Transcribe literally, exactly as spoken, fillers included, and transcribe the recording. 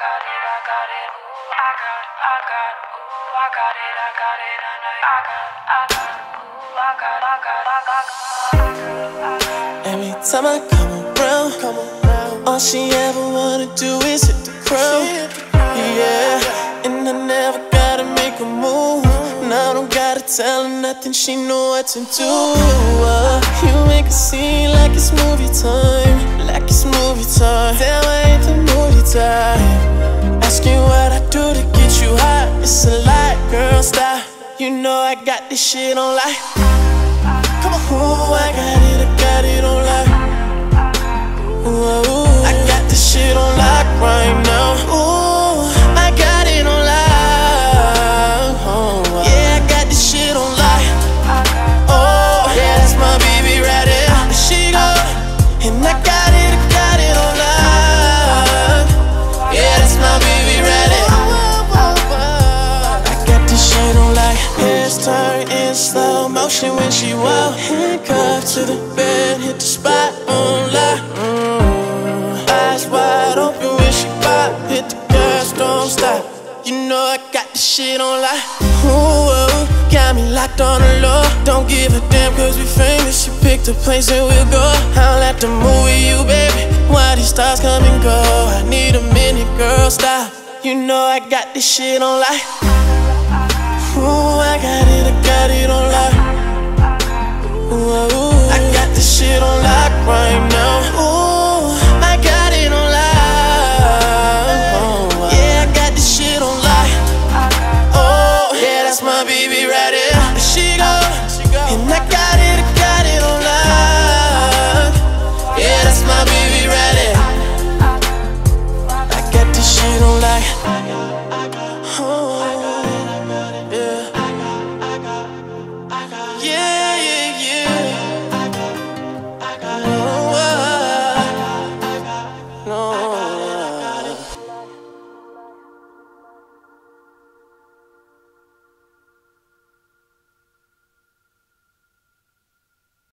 got it, I got it, ooh, I got, I got, ooh, I got it, I got it, I know I got, I got, ooh, I got, I got, I got, I got. Every time I come around, come around, all she ever wanna do is hit the ground. Yeah, and I never gotta make a move. Now I don't gotta tell her nothing, she know what to do. uh, You make it seem like it's movie time, like it's movie time. Damn, I ain't the movie type. Asking what I do to get you hot, it's a lie, girl, stop. You know I got this shit on lock. Come on, ooh, I got it, I got it on lock. Ooh, I got this shit on lock right now. Ooh, I got it on lock. Oh, yeah, I got this shit on lock. Oh, yeah, that's my baby right there. There she go, and I got it, I got it on lock. Yeah, that's my baby right there. I got this shit on lock. Heads turn in slow motion when she walk. Handcuffed to the bed, hit the spot on lock. Mm. Eyes wide open when she pop, hit the gas, don't stop. You know I got this shit on lock. Ooh, got me locked on the low. Don't give a damn cause we famous. You pick the place and we'll go. I'll have to move with you, baby. Why these stars come and go? I need a minute, girl, stop. You know I got this shit on lock.